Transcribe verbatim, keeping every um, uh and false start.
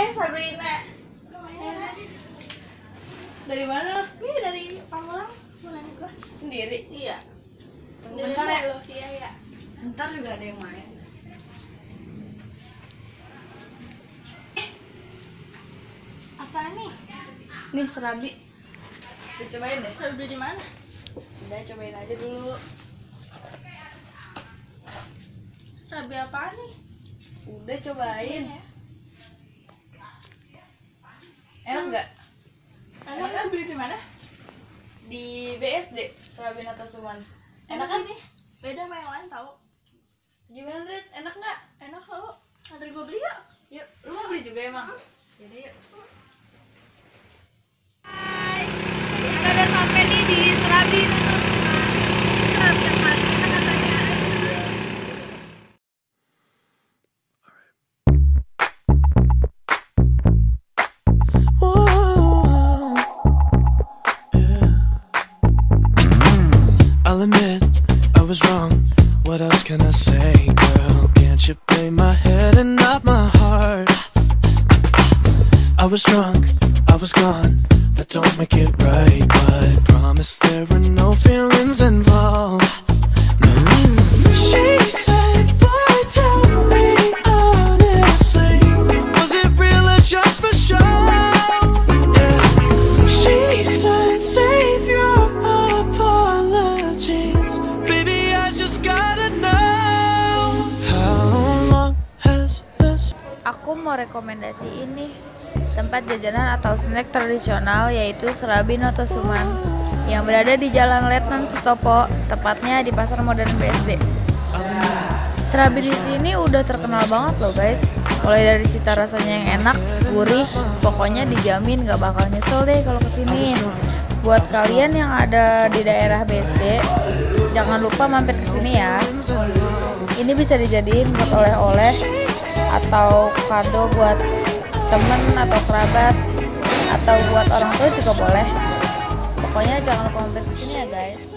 Eh, Sabrina. Eh, Dari mana lo? Ini dari Pamulang. Mana nih gua? Sendiri? Iya. Tunggu bentar ya. Lo. Iya, iya. Bentar juga ada yang main. Apa nih? Nih serabi. Dicobain deh. Sabi beli di mana? Udah cobain aja dulu. Sabi apa nih? Udah cobain. Ya. Enak nggak? Enak kan beli di mana? Di B S D, Serabi Natasuman. Enak kan nih? Beda sama yang lain tahu. Gimana Riz? Enak nggak? Enak kalau nanti gua beli ya. Yuk, lu mau beli juga emang? Jadi yuk. Kita udah sampai nih di Serabi Serabi yang paling enak katanya. I'll admit I was wrong. What else can I say, girl? Can't you play my head and not my heart? I was drunk, I was gone. That don't make it right, but promise there were no feelings involved. No. She said, boy, tell me honestly, was it real or just for show? Yeah. She said, save your apologies, baby, I just gotta know. How long has this? Aku mau rekomendasi ini tempat jajanan atau snack tradisional yaitu Serabi Natasuman yang berada di Jalan Letnan Sutopo, tepatnya di Pasar Modern B S D. Serabi di sini udah terkenal banget loh guys. Mulai dari cita rasanya yang enak, gurih, pokoknya dijamin gak bakal nyesel deh kalau kesini. Buat kalian yang ada di daerah B S D, jangan lupa mampir kesini ya. Ini bisa dijadiin buat oleh-oleh atau kado buat temen atau kerabat atau buat orang tua juga boleh. Pokoknya jangan lupa mampir kesini ya guys.